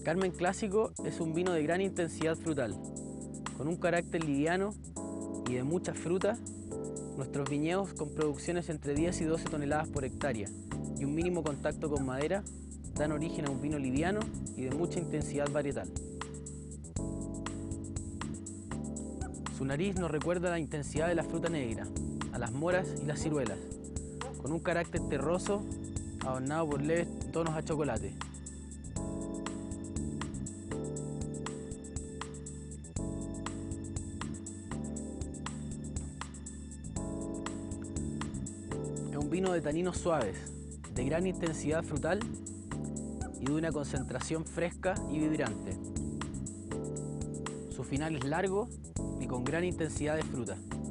Carmen Clásico es un vino de gran intensidad frutal. Con un carácter liviano y de muchas frutas, nuestros viñedos con producciones entre 10 y 12 toneladas por hectárea y un mínimo contacto con madera dan origen a un vino liviano y de mucha intensidad varietal. Su nariz nos recuerda la intensidad de la fruta negra, a las moras y las ciruelas, con un carácter terroso adornado por leves tonos a chocolate. Es un vino de taninos suaves, de gran intensidad frutal y de una concentración fresca y vibrante. Su final es largo y con gran intensidad de fruta.